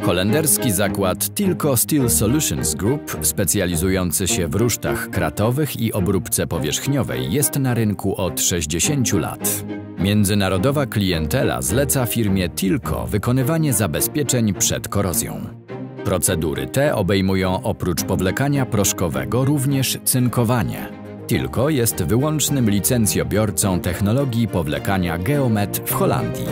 Holenderski zakład Tilco Steel Solutions Group, specjalizujący się w rusztach kratowych i obróbce powierzchniowej, jest na rynku od 60 lat. Międzynarodowa klientela zleca firmie Tilco wykonywanie zabezpieczeń przed korozją. Procedury te obejmują oprócz powlekania proszkowego również cynkowanie. Tilco jest wyłącznym licencjobiorcą technologii powlekania Geomet w Holandii.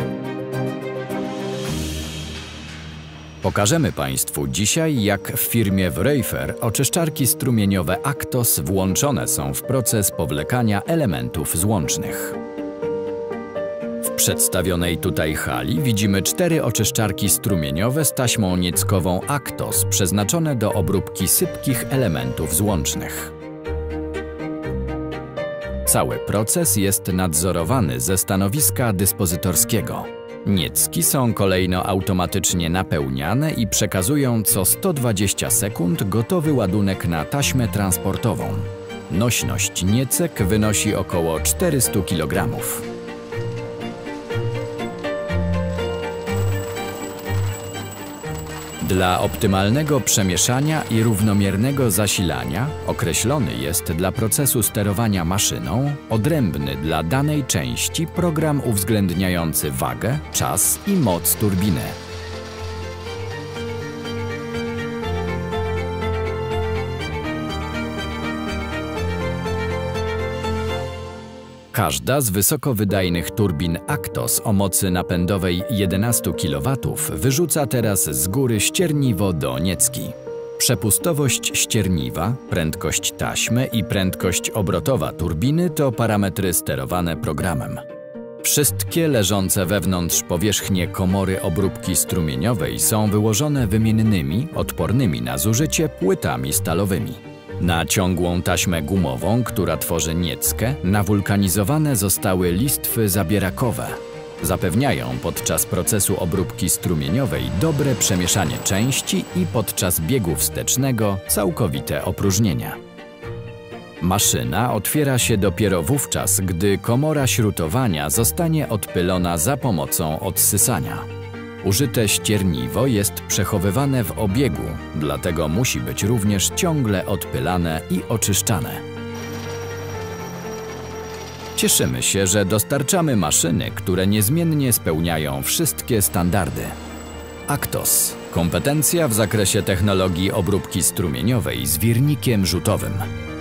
Pokażemy Państwu dzisiaj, jak w firmie Wreufer oczyszczarki strumieniowe Actos włączone są w proces powlekania elementów złącznych. W przedstawionej tutaj hali widzimy 4 oczyszczarki strumieniowe z taśmą nieckową Actos przeznaczone do obróbki sypkich elementów złącznych. Cały proces jest nadzorowany ze stanowiska dyspozytorskiego. Niecki są kolejno automatycznie napełniane i przekazują co 120 sekund gotowy ładunek na taśmę transportową. Nośność niecek wynosi około 400 kg. Dla optymalnego przemieszania i równomiernego zasilania określony jest dla procesu sterowania maszyną odrębny dla danej części program uwzględniający wagę, czas i moc turbiny. Każda z wysokowydajnych turbin Actos o mocy napędowej 11 kW wyrzuca teraz z góry ścierniwo do niecki. Przepustowość ścierniwa, prędkość taśmy i prędkość obrotowa turbiny to parametry sterowane programem. Wszystkie leżące wewnątrz powierzchnie komory obróbki strumieniowej są wyłożone wymiennymi, odpornymi na zużycie płytami stalowymi. Na ciągłą taśmę gumową, która tworzy nieckę, nawulkanizowane zostały listwy zabierakowe. Zapewniają podczas procesu obróbki strumieniowej dobre przemieszanie części i podczas biegu wstecznego całkowite opróżnienie. Maszyna otwiera się dopiero wówczas, gdy komora śrutowania zostanie odpylona za pomocą odsysania. Użyte ścierniwo jest przechowywane w obiegu, dlatego musi być również ciągle odpylane i oczyszczane. Cieszymy się, że dostarczamy maszyny, które niezmiennie spełniają wszystkie standardy. Actos – kompetencja w zakresie technologii obróbki strumieniowej z wirnikiem rzutowym.